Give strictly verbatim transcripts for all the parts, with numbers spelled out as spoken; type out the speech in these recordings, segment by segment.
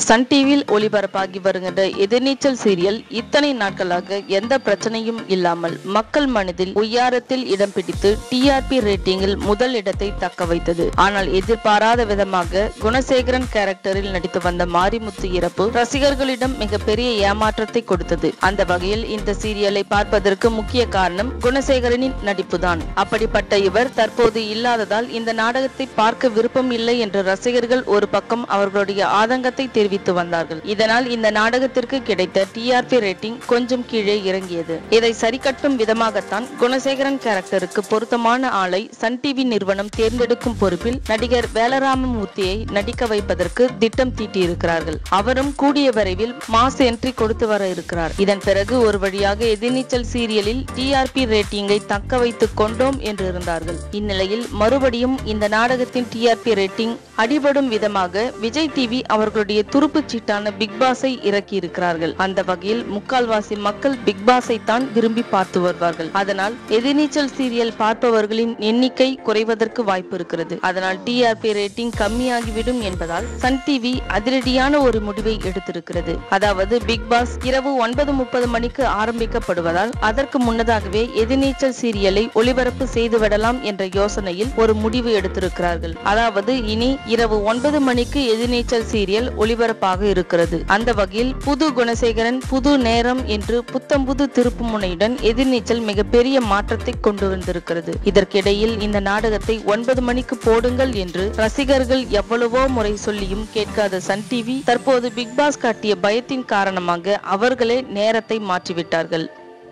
Sun டிவியில் ஒளிபரப்பாகி வருகின்ற எதிர்நீச்சல் serial இத்தனை நாட்களாக எந்த பிரச்சனையும் இல்லாமல் மக்கள் மனதில் உயரத்தில் இடம் பிடித்து டிஆர்பி ரேட்டிங்கில் முதல் இடத்தை தக்க வைத்தது. ஆனால் எதிர்பாராத விதமாக குணசேகரன் கேரக்டரில் நடித்து வந்த மாரிமுத்து இறப்பு ரசிகர்களிடம் மிகப்பெரிய ஏமாற்றத்தை கொடுத்தது. அந்த வகையில் இந்த சீரியலை பார்ப்பதற்கு முக்கிய காரணம் குணசேகரனின் நடிப்புதான். அப்படிப்பட்ட இவர் தற்போது இல்லாததால் இந்த நாடகத்தை பார்க்க விருப்பம் இல்லை என்று ரசிகர்கள் ஒரு பக்கம் அவர்களுடைய ஆதங்கத்தை தெரிவித்து வந்தார்கள். இதனால் இந்த நாடகத்திற்கு கிடைத்த டிஆர்பி ரேட்டிங் கொஞ்சம் கீழே இறங்கியது. இதை சரிகட்டும் விதமாகத்தான் குணசேகரன் கேரக்டருக்கு பொருத்தமான ஆளை சன் டிவி நிறுவனம் தேர்ந்தெடுக்கும் பொறுப்பில் நடிகர் வேலராமமூர்த்தியை நடிக்க வைப்பதற்கு திட்டம் தீட்டியிருக்கிறார்கள். அவரும் கூடிய விரைவில் மாஸ் என்ட்ரி கொடுத்து வர இருக்கிறார். இதன் பிறகு ஒரு வழியாக எதிர்நீச்சல் சீரியலில் டிஆர்பி ரேட்டிங்கை தக்க வைத்துக் கொண்டோம் என்று இருந்தார்கள். இந்நிலையில் மறுபடியும் இந்த நாடகத்தின் டிஆர்பி ரேட்டிங் அடிபடும் விதமாக விஜய் டிவி அவர்களுடைய துருப்பு சீட்டான பிக் பாஸை இறக்கி இருக்கிறார்கள். அந்த வகையில் முக்கால்வாசி மக்கள் பிக் பாஸை தான் விரும்பி பார்த்து வருவார்கள். அதனால் எதிர்நீச்சல் சீரியல் பார்ப்பவர்களின் எண்ணிக்கை குறைவதற்கு வாய்ப்பு இருக்கிறது. அதனால் டிஆர்பி ரேட்டிங் கம்மியாகிவிடும் என்பதால் சன் டிவி அதிரடியான ஒரு முடிவை எடுத்திருக்கிறது. அதாவது பிக் பாஸ் இரவு ஒன்பது முப்பது மணிக்கு ஆரம்பிக்கப்படுவதால் அதற்கு முன்னதாகவே எதிர்நீச்சல் சீரியலை ஒளிபரப்பு செய்துவிடலாம் என்ற யோசனையில் ஒரு முடிவு எடுத்திருக்கிறார்கள். அதாவது இனி இரவு ஒன்பது மணிக்கு எதிர்நீச்சல் சீரியல் ஒளிபரப்பாக இருக்கிறது. அந்த வகையில் புது குணசேகரன் புது நேரம் என்று புத்தம்புது திருப்பு முனையுடன் எதிர்நீச்சல் மிகப்பெரிய மாற்றத்தை கொண்டு வந்திருக்கிறது. இதற்கிடையில் இந்த நாடகத்தை ஒன்பது மணிக்கு போடுங்கள் என்று ரசிகர்கள் எவ்வளவோ முறை சொல்லியும் கேட்காத சன் டிவி தற்போது பிக் பாஸ் காட்டிய பயத்தின் காரணமாக அவர்களே நேரத்தை மாற்றிவிட்டார்கள்.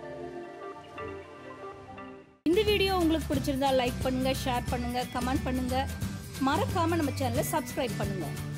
இந்த வீடியோ உங்களுக்கு பிடிச்சிருந்தா லைக் பண்ணுங்க, ஷேர் பண்ணுங்க, கமெண்ட் பண்ணுங்க. மறக்காம நம்ம சேனலை சப்ஸ்கிரைப் பண்ணுங்க.